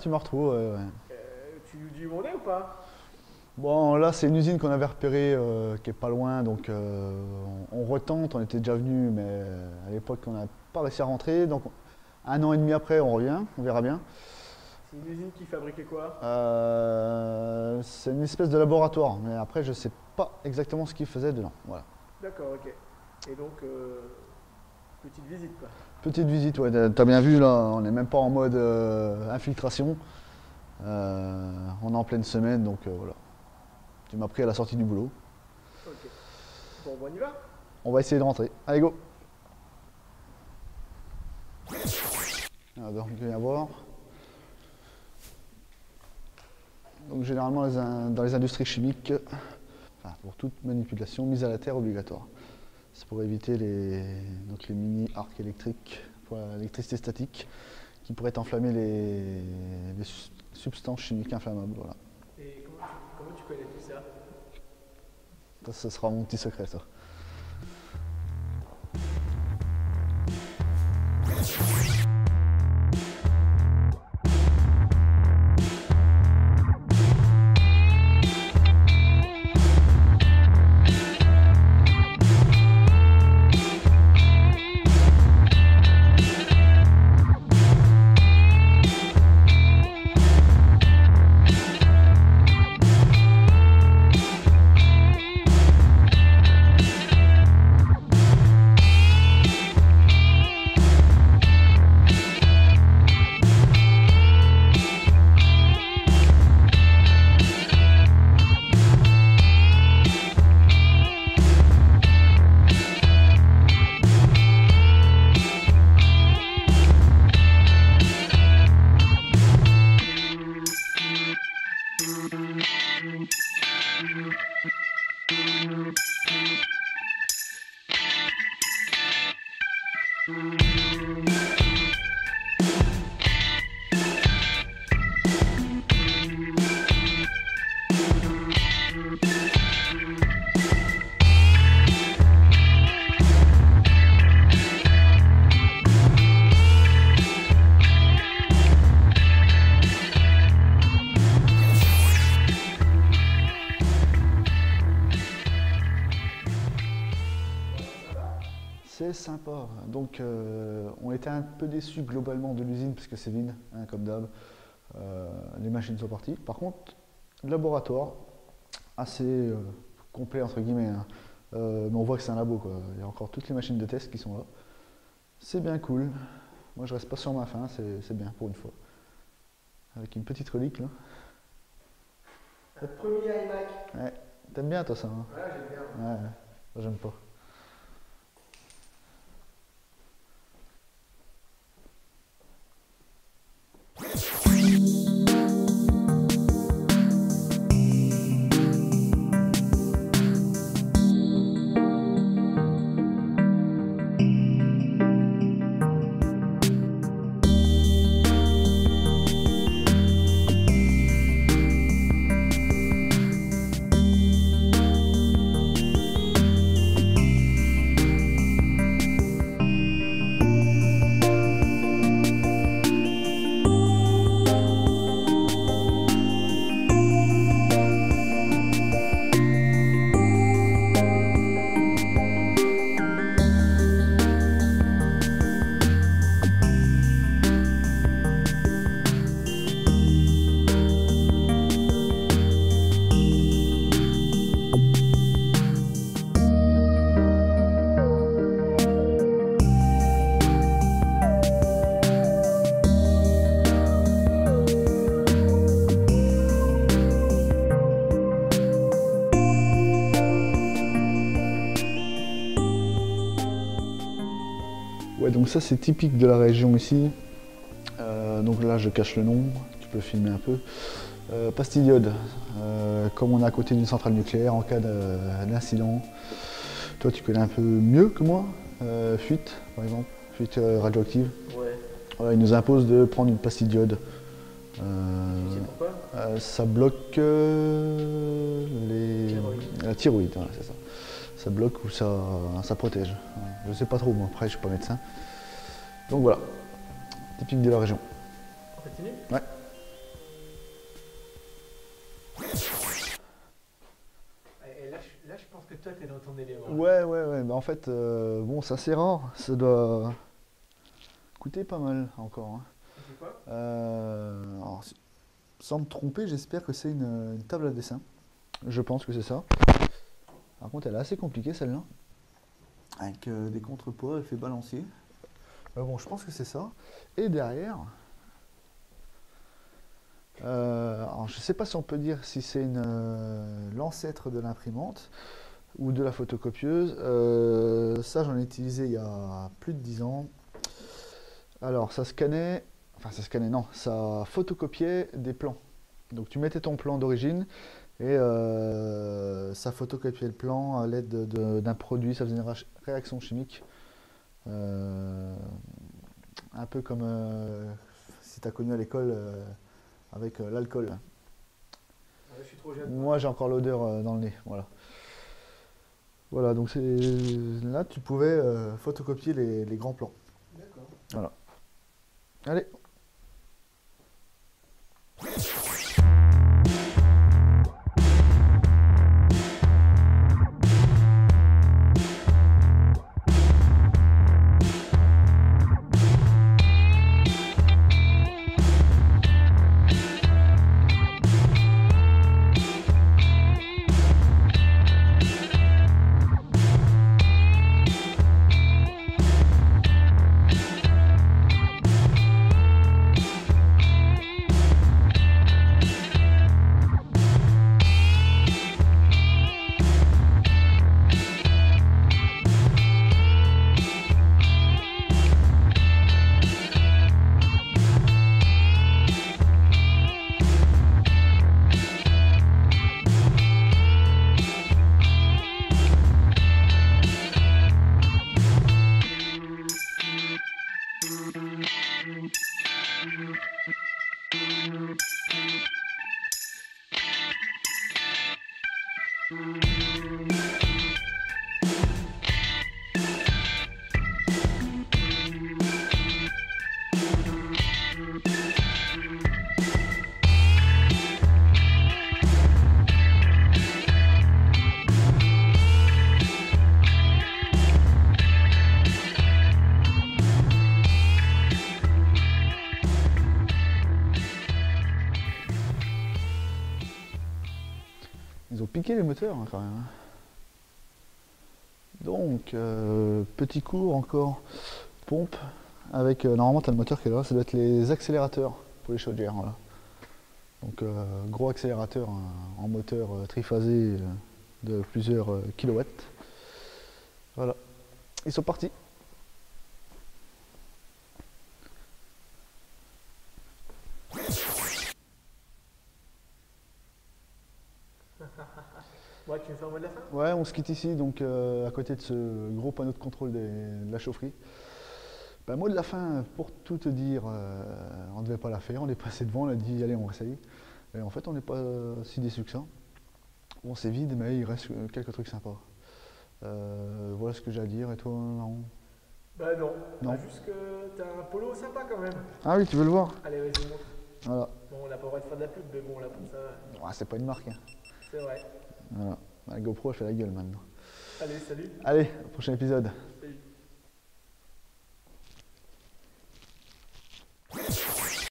tu me retrouves. Tu nous dis où on est ou pas? Bon, là, c'est une usine qu'on avait repérée qui est pas loin, donc on retente. On était déjà venu, mais à l'époque, on n'a pas réussi à rentrer. Donc, 1 an et demi après, on revient, on verra bien. C'est une usine qui fabriquait quoi? C'est une espèce de laboratoire, mais après, je sais pas exactement ce qu'ils faisaient dedans. Voilà. D'accord, ok. Et donc, petite visite quoi. Petite visite, ouais, t'as bien vu, là, on n'est même pas en mode infiltration. On est en pleine semaine, donc voilà. Tu m'as pris à la sortie du boulot. Ok. Bon, on y va? On va essayer de rentrer. Allez, go! Alors, donc, viens voir. Donc, généralement, dans les industries chimiques, enfin, pour toute manipulation, mise à la terre obligatoire. C'est pour éviter les mini-arcs électriques pour l'électricité statique qui pourraient enflammer les substances chimiques inflammables. Voilà. Et comment tu connais tout ça? Ça sera mon petit secret, ça. C'est sympa. Donc, on était un peu déçus globalement de l'usine parce que c'est vide, hein, comme d'hab. Les machines sont parties. Par contre, le laboratoire, assez complet entre guillemets. Hein. Mais on voit que c'est un labo, quoi. Il y a encore toutes les machines de test qui sont là. C'est bien cool. Moi, je reste pas sur ma faim. C'est bien pour une fois. Avec une petite relique là. Un premier iMac. Ouais. T'aimes bien toi ça, hein? Ouais, j'aime bien. Ouais. Moi, j'aime pas. Ouais, donc ça c'est typique de la région ici. Donc là je cache le nom, tu peux filmer un peu. Pastille d'iode, comme on est à côté d'une centrale nucléaire en cas d'incident. Toi tu connais un peu mieux que moi, fuite par exemple, fuite radioactive. Ouais. Voilà, ils nous imposent de prendre une pastille d'iode. Tu sais pourquoi? Ça bloque la thyroïde, voilà, c'est ça. Ça bloque ou ça protège. Je sais pas trop, moi après je suis pas médecin. Donc voilà, typique de la région. On continue? Ouais. rentrer dans ton élément. Ouais. Bah, en fait, bon, c'est assez rare. Ça doit coûter pas mal encore, hein. C'est quoi? Alors, sans me tromper, j'espère que c'est une table à dessin. Je pense que c'est ça. Par contre, elle est assez compliquée celle-là. Avec des contrepoids, elle fait balancier. Bon, je pense que c'est ça. Et derrière, alors je ne sais pas si on peut dire si c'est l'ancêtre de l'imprimante ou de la photocopieuse. Ça, j'en ai utilisé il y a plus de 10 ans. Alors, ça non, ça photocopiait des plans. Donc, tu mettais ton plan d'origine et ça photocopiait le plan à l'aide d'un produit, ça faisait une réaction chimique. Un peu comme si tu as connu à l'école avec l'alcool. Ouais, je suis trop jeune. Moi j'ai encore l'odeur dans le nez. Voilà, donc là tu pouvais photocopier les grands plans. D'accord. Voilà. Allez. Ils ont piqué les moteurs hein, quand même, hein. Donc, petit cours encore, pompe, avec normalement tu as le moteur qui est là, ça doit être les accélérateurs pour les chaudières. Voilà. Donc, gros accélérateur hein, en moteur triphasé de plusieurs kilowatts. Voilà, ils sont partis. Ouais, tu me fais un mot de la fin? Ouais, on se quitte ici, donc à côté de ce gros panneau de contrôle de la chaufferie. Ben, mot de la fin, pour tout te dire, on ne devait pas la faire, on est passé devant, on a dit allez on essaye. Et en fait on n'est pas si déçu que ça. Bon c'est vide mais il reste quelques trucs sympas. Voilà ce que j'ai à dire, et toi non? Bah non. Non. Bah, juste que t'as un polo sympa quand même. Ah oui tu veux le voir? Allez, vas-y, montre. Voilà. Bon, on n'a pas le droit de faire de la pub, mais bon, là pour ça, Ah, c'est pas une marque. Hein. c'est vrai. Voilà. La GoPro elle fait la gueule maintenant. Allez, salut. Allez, au prochain épisode.